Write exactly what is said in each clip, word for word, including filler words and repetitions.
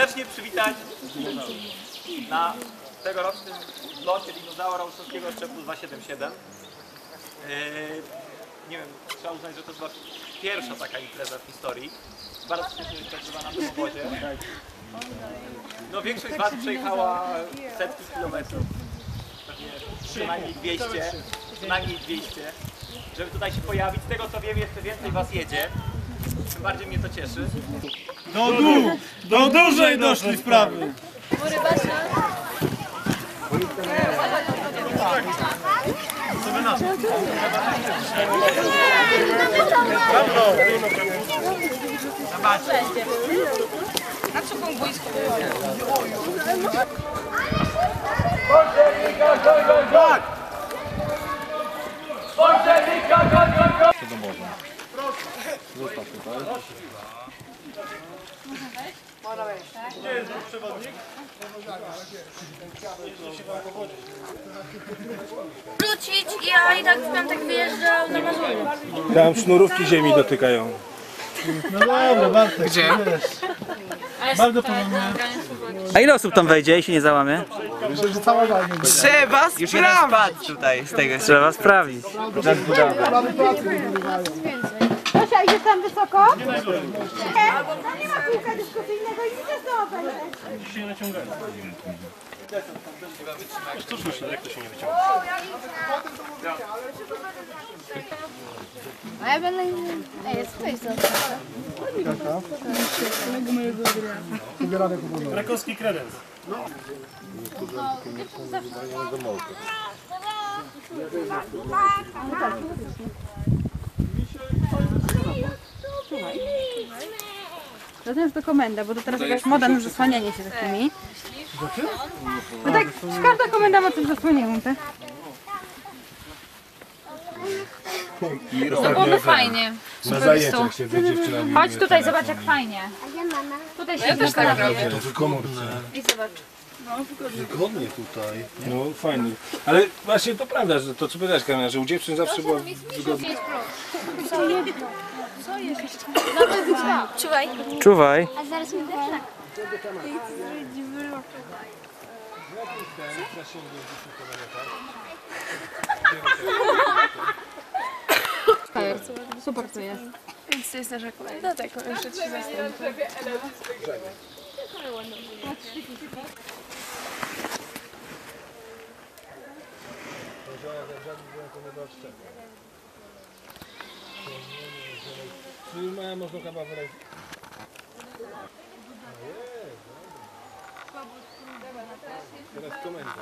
serdecznie przywitać na tegorocznym locie dinozaura Ustrowskiego Szczepu dwa siedem siedem. Yy, nie wiem, trzeba uznać, że to jest chyba pierwsza taka impreza w historii. Bardzo śmiesznie wyskakiwa na tym obozie. No większość z Was przejechała setki kilometrów. Pewnie przynajmniej dwieście, przynajmniej dwieście, żeby tutaj się pojawić. Z tego co wiem, jeszcze więcej Was jedzie. Tym bardziej mnie to cieszy. Do dół! Do dużej doszli sprawy! Na co pan boisko? Tak! Do morza. Zostaw tutaj. Gdzie jest nasz przewodnik? Wrócić i ja i tak w piątek wyjeżdżam na Mazury. Tam sznurówki ziemi dotykają. No dobra, Bartek. Gdzie? Bardzo porządnie. A ile osób tam wejdzie i się nie załamie? Myślę, że cała walnia. Trzeba sprawdzić tutaj z tego. Trzeba sprawdzić. Tosia, idziesz tam wysoko? Nie, tam nie ma kółka dyskusyjnego i nie znowu. Dzisiaj naciągają. Cóż myślę, jak to się nie wyciąga? A ja będę... Ej, jest twój Krakowski kredens. To jest do komenda, bo to teraz jakaś moda na zasłanianie się takimi. No tak, każda komenda ma coś zasłaniają, tak? To byłoby fajnie. Na zajęciach siedzę dziewczynami. Chodź tutaj, zobacz jak fajnie. Tutaj się też tak robię. To wykomórce. I zobacz. Wygodnie tutaj. No fajnie. Ale właśnie to prawda, że to co powiedziałeś, Kamila, że u dziewczyn zawsze było wygodnie. Czuwaj. Czuwaj. A zaraz mi też. Super to jest. Więc to jest nasza komenda, tak, jeszcze trzy zastępy. Czyli mają można chyba wyleć. Teraz komenda.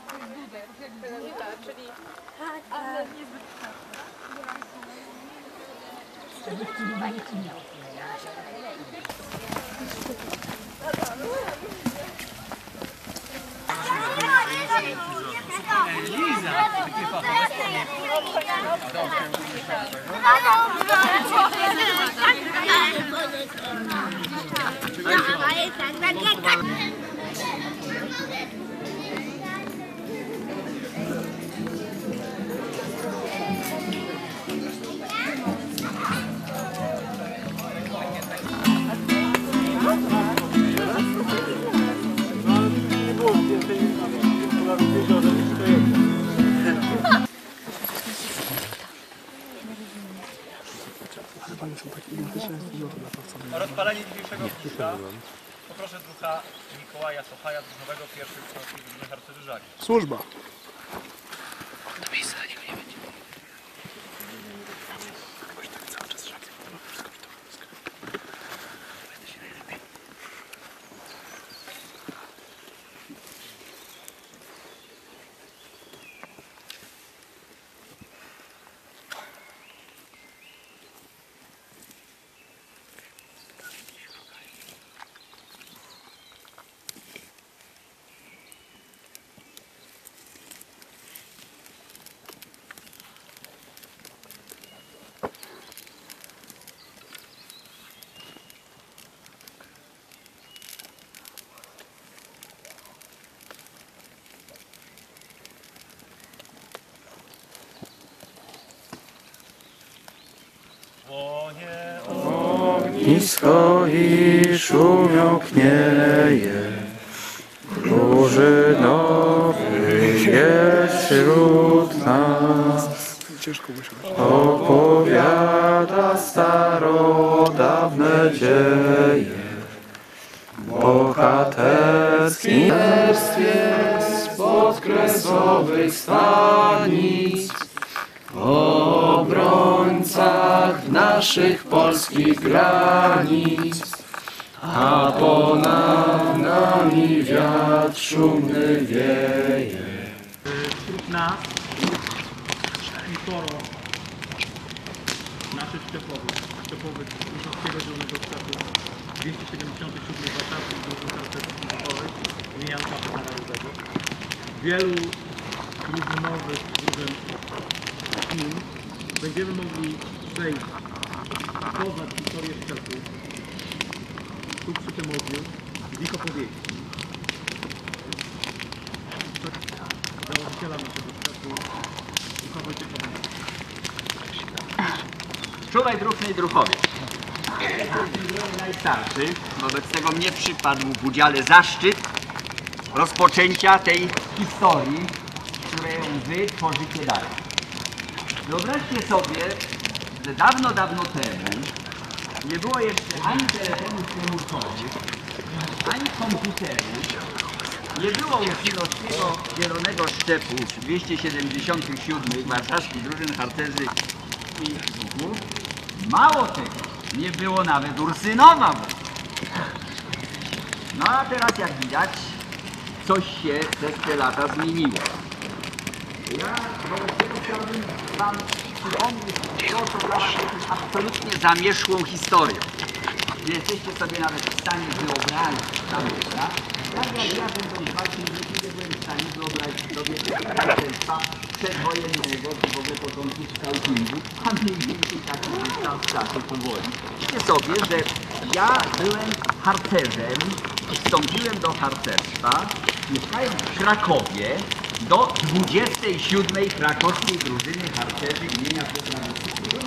Na rozpalenie dzisiejszego kruszka poproszę druha Mikołaja Sochaja, drużynowego pierwszej Ustrowskiej Drużyny Harcerzy. Służba. Płonie ognisko. nisko i szumią knieje. Drużynowy jest wśród nas, opowiada starodawne dzieje. Bohaterskim spod kresowych stanic, o obrońcach naszych polskich granic, a ponad nami wiatr szumny wieje. Wśród nas sporo naszych szczepowych, szczepowych Kruszowskiego Zielonego Szczepu dwieście siedemdziesiąty siódmy warszawskich drużyn harcerskich szczepowych imienia Janusza Narodowego. Wielu drużynowych drużyn team będziemy mogli przejść, poznać historię szczepu tu przy tym ogniu, z ich opowieści. Założyciela naszego szczepu, Ducha Wojciecha. Czuwaj Druhny i Druhowie. Najstarszy, wobec tego mnie przypadł w udziale zaszczyt rozpoczęcia tej historii, którą wy tworzycie dalej. Wyobraźcie sobie, że dawno, dawno temu nie było jeszcze ani telefonów komórkowych, ani komputerów, nie było Ursynowskiego Zielonego Szczepu dwieście siedemdziesiątych siódmych warszawskich drużyn harcerzy i duchów. Mało tego, nie było nawet Ursynowa. No a teraz jak widać, coś się przez te lata zmieniło. Ja wobec tego chciałbym wam przypomnieć to, co dla was jest absolutnie zamierzchłą historią. Nie jesteście sobie nawet w stanie wyobrazić, prawda? Tak jak ja będąc waszym nie byłem w stanie wyobrazić sobie harcerstwa przedwojennego, czy w ogóle początku scoutingu, a mniej więcej taki dystans czasu powoli. Wiecie sobie, że ja byłem harcerzem i wstąpiłem do harcerstwa, mieszkając w Krakowie, do dwudziestej siódmej krakowskiej drużyny harcerzy imienia Piotra Wysockiego.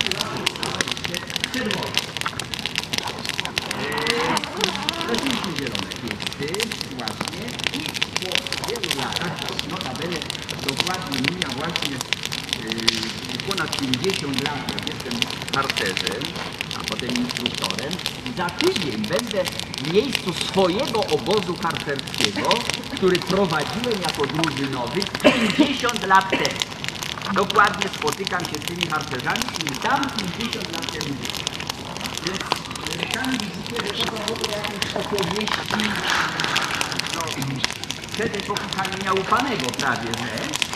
Robiliśmy zielone kursy właśnie i po wielu latach, notabene dokładnie mija właśnie yy, ponad pięćdziesiąt lat, jak jestem harcerzem, a potem instruktorem, za tydzień będę w miejscu swojego obozu harcerskiego, który prowadziłem jako drużynowy pięćdziesiąt lat temu. Dokładnie spotykam się z tymi harcerzami, i tam pięćdziesiąt lat temu. Więc sami widzicie, że to są w ogóle jakieś opowieści no, przed epoki kamienia łupanego prawie, że.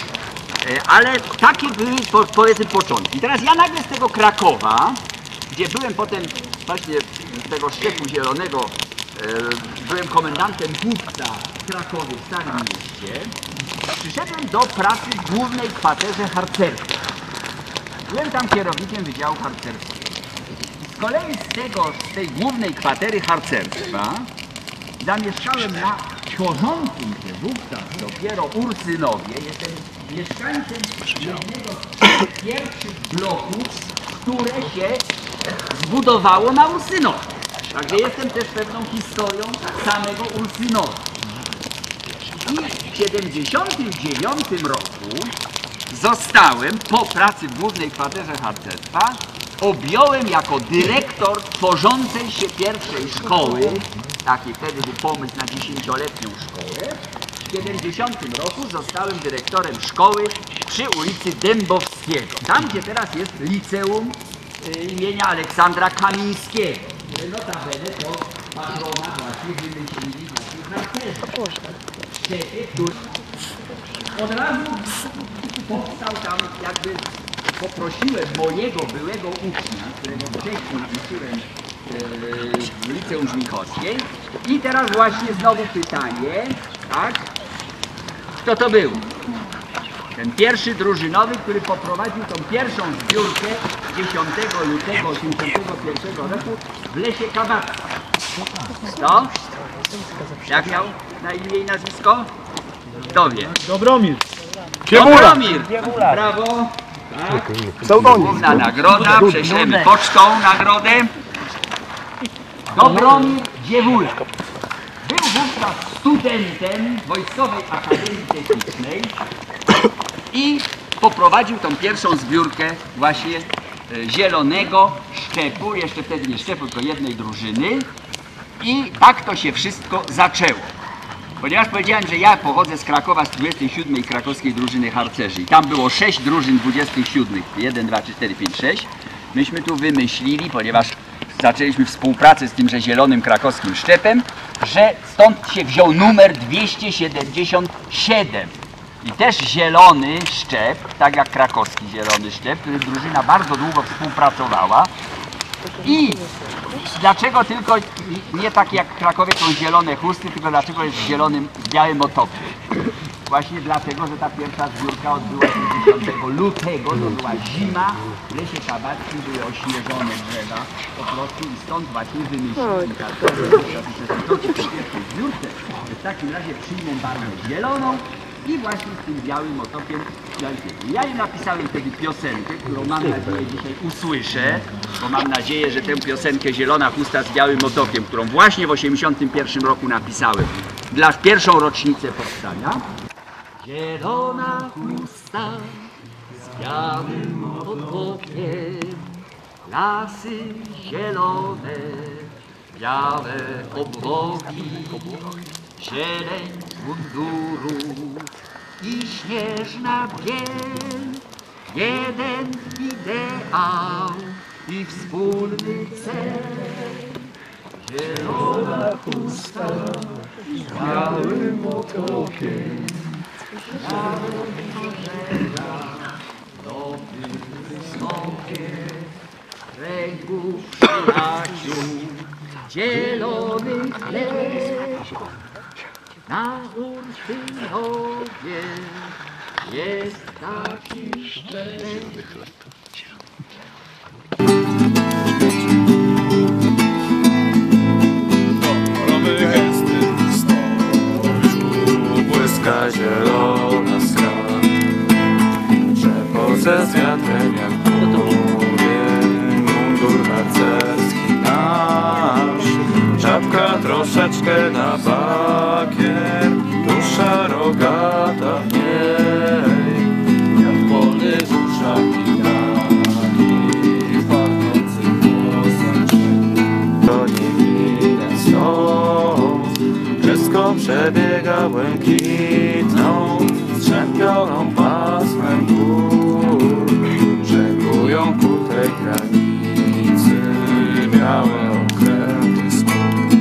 Ale takie były po, powiedzmy początki. Teraz ja nagle z tego Krakowa, gdzie byłem potem właśnie z tego Szczepu Zielonego, e, byłem komendantem kupca w Krakowie, w Starym Mieście, przyszedłem do pracy w głównej kwaterze harcerskiej. Byłem tam kierownikiem Wydziału Harcerskiego. Z kolei z, tego, z tej głównej kwatery harcerstwa zamieszkałem na tworzącym się wówczas dopiero Ursynowie. Jestem mieszkańcem jednego z pierwszych bloków, które się zbudowało na Ursynowie. Także jestem też pewną historią samego Ursynowa. I w siedemdziesiątym dziewiątym roku zostałem po pracy w głównej kwaterze harcerstwa, objąłem jako dyrektor tworzącej się pierwszej szkoły, taki wtedy był pomysł na dziesięcioletnią szkołę. W siedemdziesiątym roku zostałem dyrektorem szkoły przy ulicy Dębowskiego, tam gdzie teraz jest liceum imienia Aleksandra Kamińskiego, które notabene to patrona właśnie wymyślili nasi harcerzy. Który od razu powstał tam jakby, poprosiłem mojego byłego ucznia, którego wcześniej uczyłem w liceum Żmichowskiej. I teraz właśnie znowu pytanie, tak? Kto to był? Ten pierwszy drużynowy, który poprowadził tą pierwszą zbiórkę dziesiątego lutego osiemdziesiątego pierwszego roku w Lesie Kawackim. Kto? Jak miał na imię i nazwisko? Kto wie? Dobromir. Dobromir! Brawo! Tak. Główna nagroda, prześlemy pocztą nagrodę. Dobromir Dziewula. Był wówczas studentem Wojskowej Akademii Technicznej i poprowadził tą pierwszą zbiórkę właśnie e, zielonego szczepu, jeszcze wtedy nie szczepu, tylko jednej drużyny. I tak to się wszystko zaczęło. Ponieważ powiedziałem, że ja pochodzę z Krakowa, z dwudziestej siódmej krakowskiej drużyny harcerzy i tam było sześć drużyn dwudziestych siódmych, jeden, dwa, trzy, cztery, pięć, sześć. Myśmy tu wymyślili, ponieważ zaczęliśmy współpracę z tymże zielonym krakowskim szczepem, że stąd się wziął numer dwieście siedemdziesiąt siedem. I też zielony szczep, tak jak krakowski zielony szczep, który drużyna bardzo długo współpracowała. I dlaczego tylko nie tak jak w Krakowie są zielone chusty, tylko dlaczego jest w zielonym, w białym otopie? Właśnie dlatego, że ta pierwsza zbiórka odbyła się dziesiątego lutego, to była zima, w lesie kabackim były ośnieżone drzewa po prostu i stąd właśnie wymyślili w pierwszej zbiórce, że w takim razie przyjmą barwę zieloną i właśnie z tym białym otopiem. Ja jej napisałem wtedy piosenkę, którą mam nadzieję dzisiaj usłyszę, bo mam nadzieję, że tę piosenkę Zielona chusta z białym otopiem, którą właśnie w osiemdziesiątym pierwszym roku napisałem dla pierwszą rocznicę powstania. Zielona chusta z białym otopiem, lasy zielone, białe obłoki, zieleń munduru i śnieżna biel, jeden ideał i wspólny cel. Zielona chusta z białym otopiem, dobry wysokie, kręgu przyjaciół, zielony chleb. Na Ursynowie jest taki szczep. Kolorowy gęsty stożu błyska zielona skała. Przepoce z wiatrem jak mówię, mundur harcerski nasz. Czapka troszeczkę na bakier, dusza rogata w niej. Jak polny w uszach i taki pachnący włosach. To nie widać stąd, wszystko przebiega błękitną, strzępioną pasmem gór. Żeglują ku tej granicy białe okręty skór.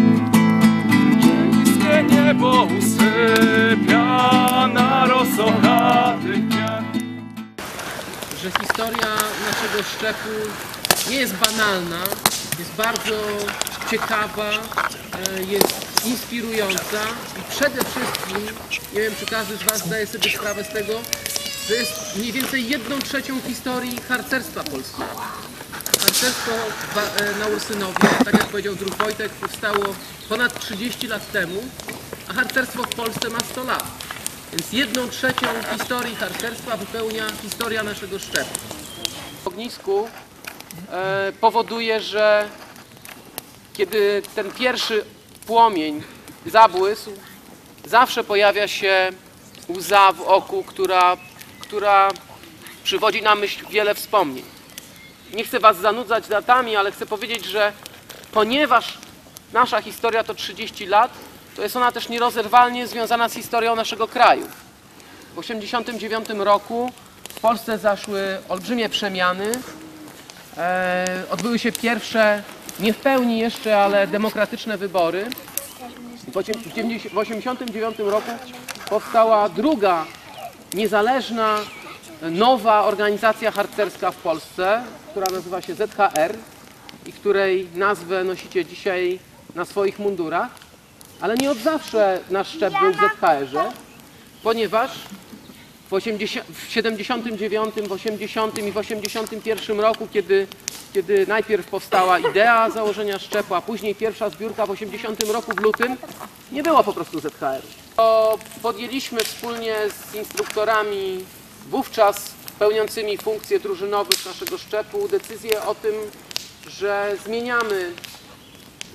Niebo usypia na rosochатych dniach. Że historia naszego szczepu nie jest banalna, jest bardzo ciekawa, jest inspirująca i przede wszystkim, nie wiem czy każdy z Was zdaje sobie sprawę z tego, że jest mniej więcej jedną trzecią historii harcerstwa polskiego. Harcerstwo na Ursynowie, tak jak powiedział druh Wojtek, powstało ponad trzydzieści lat temu, a harcerstwo w Polsce ma sto lat. Więc jedną trzecią historii harcerstwa wypełnia historia naszego szczepu. W ognisku e, powoduje, że kiedy ten pierwszy płomień zabłysł, zawsze pojawia się łza w oku, która, która przywodzi na myśl wiele wspomnień. Nie chcę Was zanudzać datami, ale chcę powiedzieć, że ponieważ nasza historia to trzydzieści lat, to jest ona też nierozerwalnie związana z historią naszego kraju. W tysiąc dziewięćset osiemdziesiątym dziewiątym roku w Polsce zaszły olbrzymie przemiany. E, odbyły się pierwsze, nie w pełni jeszcze, ale demokratyczne wybory. W tysiąc dziewięćset osiemdziesiątym dziewiątym roku powstała druga niezależna, nowa organizacja harcerska w Polsce, która nazywa się Z H R i której nazwę nosicie dzisiaj na swoich mundurach. Ale nie od zawsze nasz szczep był w Z H R-ze, ponieważ w siedemdziesiątym dziewiątym, w osiemdziesiątym i w osiemdziesiątym pierwszym roku, kiedy, kiedy najpierw powstała idea założenia szczepu, a później pierwsza zbiórka w osiemdziesiątym roku w lutym, nie było po prostu Z H R. To podjęliśmy wspólnie z instruktorami wówczas pełniącymi funkcje drużynowych naszego szczepu decyzję o tym, że zmieniamy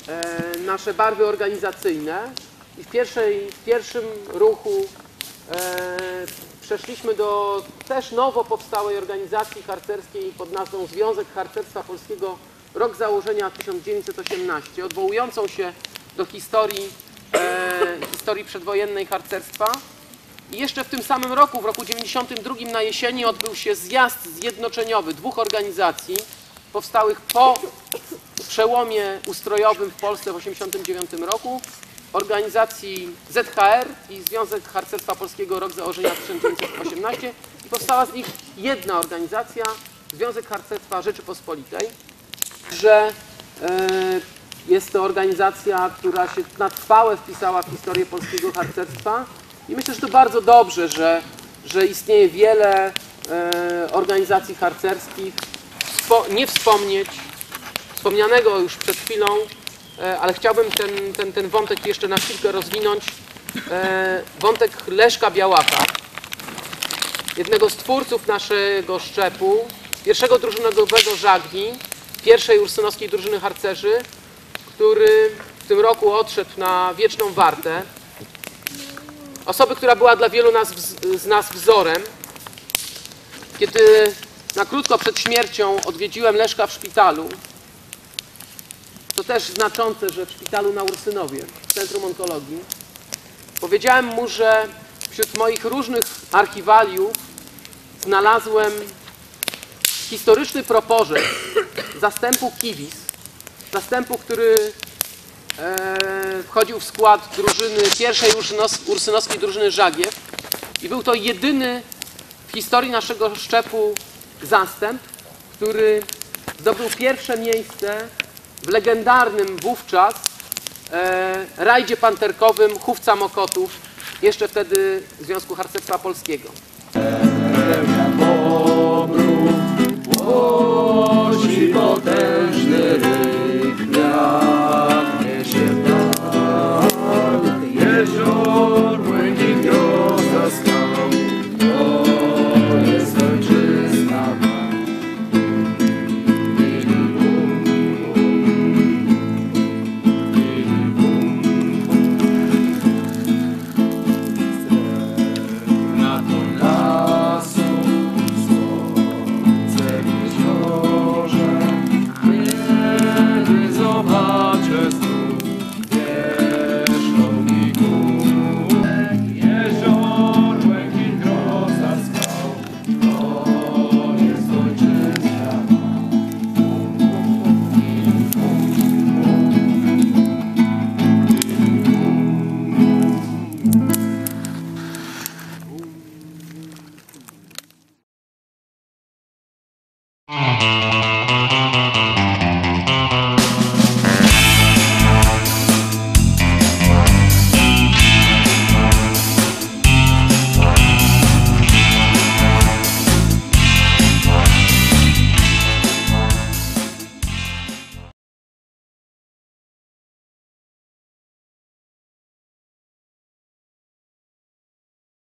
e, nasze barwy organizacyjne i w, pierwszej, w pierwszym ruchu e, przeszliśmy do też nowo powstałej organizacji harcerskiej pod nazwą Związek Harcerstwa Polskiego, rok założenia tysiąc dziewięćset osiemnasty, odwołującą się do historii, e, historii przedwojennej harcerstwa. I jeszcze w tym samym roku, w roku dziewięćdziesiątym drugim na jesieni odbył się zjazd zjednoczeniowy dwóch organizacji powstałych po przełomie ustrojowym w Polsce w osiemdziesiątym dziewiątym roku. Organizacji Z H R i Związek Harcerstwa Polskiego, rok założenia tysiąc dziewięćset osiemnasty i powstała z nich jedna organizacja, Związek Harcerstwa Rzeczypospolitej, że e, jest to organizacja, która się na trwałe wpisała w historię polskiego harcerstwa i myślę, że to bardzo dobrze, że, że istnieje wiele e, organizacji harcerskich, Spo, nie wspomnieć wspomnianego już przed chwilą, e, ale chciałbym ten, ten, ten wątek jeszcze na chwilkę rozwinąć, e, wątek Leszka Białaka, jednego z twórców naszego szczepu, pierwszego drużynowego żagli, pierwszej ursynowskiej drużyny harcerzy, który w tym roku odszedł na wieczną wartę. Osoby, która była dla wielu nas, z nas wzorem. Kiedy na krótko przed śmiercią odwiedziłem Leszka w szpitalu, to też znaczące, że w szpitalu na Ursynowie, w Centrum Onkologii, powiedziałem mu, że wśród moich różnych archiwaliów znalazłem historyczny proporzek zastępu Kiwis, zastępu, który e, wchodził w skład drużyny, pierwszej ursynowskiej drużyny żagiew i był to jedyny w historii naszego szczepu zastęp, który zdobył pierwsze miejsce w legendarnym wówczas e, rajdzie panterkowym Chówca Mokotów, jeszcze wtedy Związku Harcerstwa Polskiego. Głosi potężna